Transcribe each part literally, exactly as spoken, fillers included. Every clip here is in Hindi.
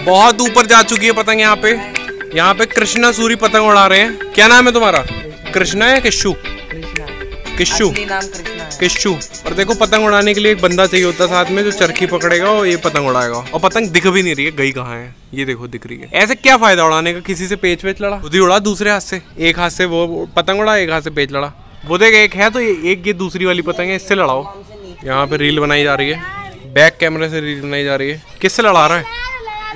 बहुत ऊपर जा चुकी है पतंग। यहाँ पे यहाँ पे कृष्णा सूरी पतंग उड़ा रहे हैं। क्या नाम है तुम्हारा? कृष्णा है किशु? किशु किशु। और देखो पतंग उड़ाने के लिए एक बंदा चाहिए होता है साथ में, जो चरखी पकड़ेगा और ये पतंग उड़ाएगा। और पतंग दिख भी नहीं रही है, गई कहाँ है? ये देखो दिख रही है। ऐसे क्या फायदा उड़ाने का? किसी से पेच वेच लड़ा? खुद ही उड़ा दूसरे हाथ से। एक हाथ से वो पतंग उड़ा, एक हाथ से पेच लड़ा। वो देख एक है तो एक ये दूसरी वाली पतंग है, इससे लड़ाओ। यहाँ पे रील बनाई जा रही है, बैक कैमरे से रील बनाई जा रही है। किससे लड़ा रहा है?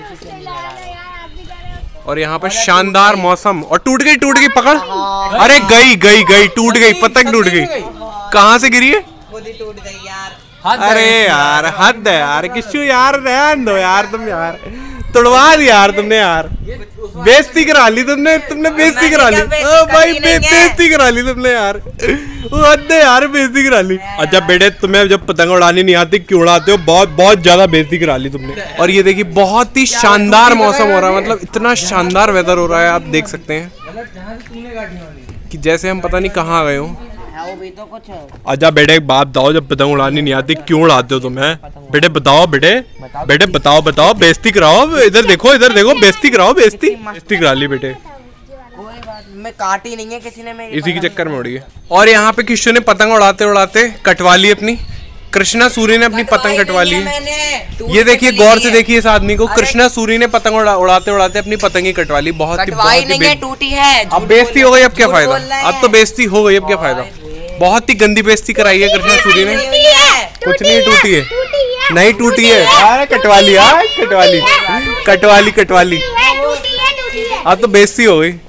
और यहाँ पे शानदार मौसम। और टूट गई टूट गई पकड़। अरे गई गई गई टूट गई पतंग, टूट गई। कहाँ से गिरी है? टूट गई यार। अरे यार हद है यार किशु यार, रहने दो यार तुम यार, तोड़वा दी यार तुमने यार, बेइज्जती करा ली तुमने तुमने बेइज्जती करा ली। ओ भाई बेइज्जती करा ली तुमने यार, हद है यार, बेइज्जती करा ली। अच्छा बेटे तुम्हें जब पतंग उड़ानी नहीं आती क्यों उड़ाते हो? बहुत बहुत ज्यादा बेइज्जती करा ली तुमने। और ये देखिए बहुत ही शानदार मौसम हो रहा है, मतलब इतना शानदार वेदर हो रहा है, आप देख सकते हैं कि जैसे हम पता नहीं कहाँ गए हो। तो कुछ अच्छा बेटे एक बात बताओ, जब पतंग उड़ानी नहीं आती क्यों उड़ाते हो तुम? बेटे बताओ बेटे बेटे बताओ बताओ, बेइज्जती कराओ। इधर देखो इधर देखो, बेइज्जती कराओ, बेइज्जती बेइज्जती करा ली बेटे। कोई बात मैं काटी नहीं है किसी ने, मैं इसी के चक्कर में उड़ी है। और यहाँ पे किशु ने पतंग उड़ाते उड़ाते कटवा ली अपनी। कृष्णा सूरी ने अपनी पतंग कटवा ली है। ये देखिए गौर से देखिए इस आदमी को, कृष्णा सूरी ने पतंग उड़ा, उड़ाते उड़ाते अपनी पतंग ही कटवा ली। बहुत ही बहुत ही टूटी है। अब बेइज्जती हो गई, अब क्या फायदा? अब तो बेइज्जती हो गई, अब क्या फायदा? बहुत ही गंदी बेइज्जती कराई है कृष्णा सूरी ने। कुछ नहीं टूटी है, नहीं टूटी है। अरे कटवा ली यार, कटवा ली कटवा ली कटवा ली। अब तो बेइज्जती हो गई।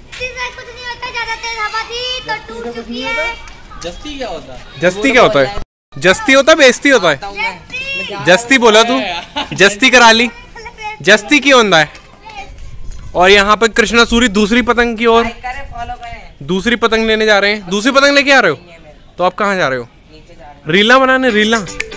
जस्ती क्या होता है? जस्ती क्या होता है? जस्ती होता है बेइज्जती होता है? जस्ती बोला तू, जस्ती करा ली, जस्ती क्यों होता है? और यहाँ पे कृष्णा सूरी दूसरी पतंग की ओर दूसरी पतंग लेने जा रहे हैं। दूसरी पतंग लेके आ रहे हो? तो आप कहाँ जा रहे हो? रीला बनाने, रीला।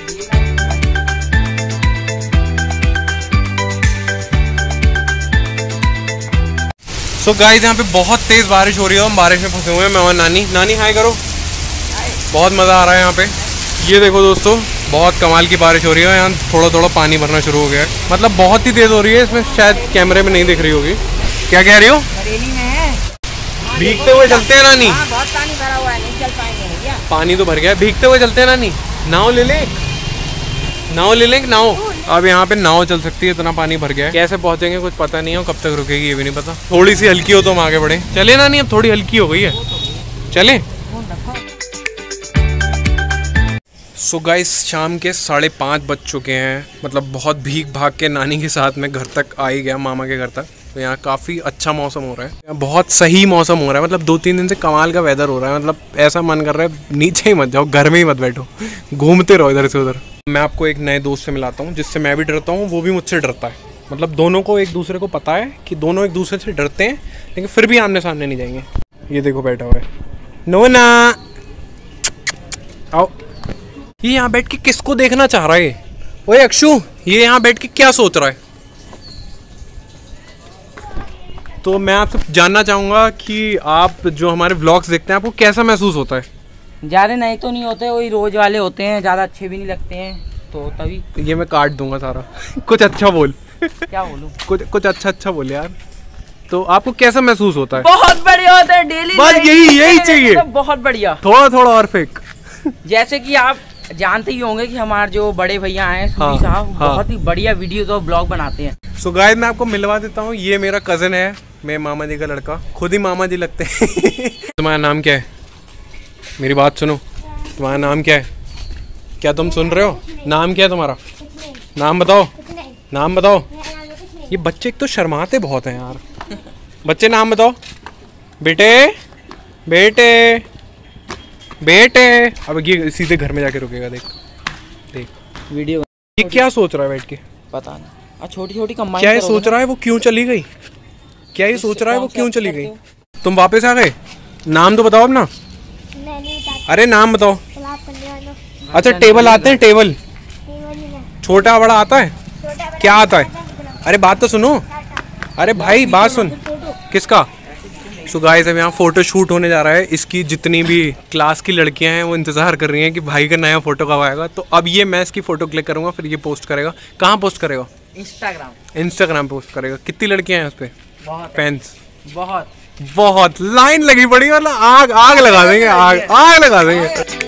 सो गाइस यहाँ पे बहुत तेज बारिश हो रही है, हम बारिश में फंसे हुए हैं, मैं और नानी। नानी हाय करो। बहुत मज़ा आ रहा है यहाँ पे। ये देखो दोस्तों बहुत कमाल की बारिश हो रही है। यहाँ थोड़ा थोड़ा पानी भरना शुरू हो गया है, मतलब बहुत ही तेज हो रही है। इसमें शायद कैमरे में नहीं दिख रही होगी। क्या कह रही हो? भीगते हुए चलते हैं नानी। बहुत पानी भरा हुआ है, नहीं चल पाएंगे भैया। पानी तो भर गया है, भीगते हुए चलते हैं नानी। नाव ले ले, नाव ले लें नाव। अब यहाँ पे नाव चल सकती है, इतना पानी भर गया है। कैसे पहुँचेंगे कुछ पता नहीं है, कब तक रुकेगी ये भी नहीं पता। थोड़ी सी हल्की हो तो हम आगे बढ़े। चले नानी, अब थोड़ी हल्की हो गई है, चले। सो गाइस शाम के साढ़े पाँच बज चुके हैं, मतलब बहुत भीग भाग के नानी के साथ में घर तक आ ही गया, मामा के घर तक। तो यहाँ काफ़ी अच्छा मौसम हो रहा है, यहाँ बहुत सही मौसम हो रहा है। मतलब दो तीन दिन से कमाल का वेदर हो रहा है, मतलब ऐसा मन कर रहा है नीचे ही मत जाओ, घर में ही मत बैठो, घूमते रहो इधर से उधर। मैं आपको एक नए दोस्त से मिलाता हूँ जिससे मैं भी डरता हूँ, वो भी मुझसे डरता है। मतलब दोनों को एक दूसरे को पता है कि दोनों एक दूसरे से डरते हैं, लेकिन फिर भी आमने सामने नहीं जाएंगे। ये देखो बैठा हुआ है नोना, आओ। ये यहाँ बैठ के किसको देखना चाह रहा है? ओए अक्षु, ये यहाँ बैठ के क्या सोच रहा है? तो मैं आपसे जानना चाहूँगा कि आप जो हमारे व्लॉग्स देखते हैं आपको कैसा महसूस होता है? ज़्यादा नहीं तो नहीं होते, वही रोज वाले होते हैं, ज़्यादा अच्छे भी नहीं लगते हैं, तो तभी। ये मैं काट दूंगा सारा। कुछ अच्छा बोल। क्या बोलूं? कुछ कुछ अच्छा अच्छा बोले यार। तो आपको कैसा महसूस होता है? बहुत बढ़िया होता है, डेली बस यही यही चाहिए, बहुत बढ़िया। थोड़ा थोड़ा और फेक। जैसे कि आप जानते ही होंगे कि हमारे जो बड़े भैया हैं सूरी साहब, हाँ। बहुत ही बढ़िया वीडियोस और ब्लॉग बनाते हैं। सो so गाइस मैं आपको मिलवा देता हूँ, ये मेरा कजन है, मेरे मामा जी का लड़का, खुद ही मामा जी लगते हैं। तुम्हारा नाम क्या है? मेरी बात सुनो, तुम्हारा नाम क्या है? क्या तुम सुन रहे हो? नाम क्या है तुम्हारा? नाम बताओ, नाम बताओ। ये बच्चे एक तो शर्माते बहुत हैं यार। बच्चे नाम बताओ। बेटे बेटे बेटे। अब ये सीधे घर में जाके रुकेगा, देख देख वीडियो। ये क्या सोच रहा है बैठ के? पता नहीं, छोटी छोटी कमाई। क्या ये सोच रहा है वो क्यों चली गई? क्या ये सोच रहा है वो क्यों चली गई? तुम वापस आ गए? नाम तो बताओ अपना। अरे नाम बताओ। अच्छा टेबल आते हैं? टेबल छोटा बड़ा आता है? क्या आता है? अरे बात तो सुनो। अरे भाई बात सुन। किसका? सो गाइस अब यहाँ फोटो शूट होने जा रहा है। इसकी जितनी भी क्लास की लड़कियां हैं वो इंतजार कर रही हैं कि भाई का नया फोटो कब आएगा। तो अब ये मैं इसकी फोटो क्लिक करूंगा, फिर ये पोस्ट करेगा। कहाँ पोस्ट करेगा? इंस्टाग्राम इंस्टाग्राम पोस्ट करेगा। कितनी लड़कियां हैं उस पे बहुत फैंस? बहुत बहुत लाइन लगी पड़ी, मतलब आग आग लगा देंगे, आग आग लगा देंगे।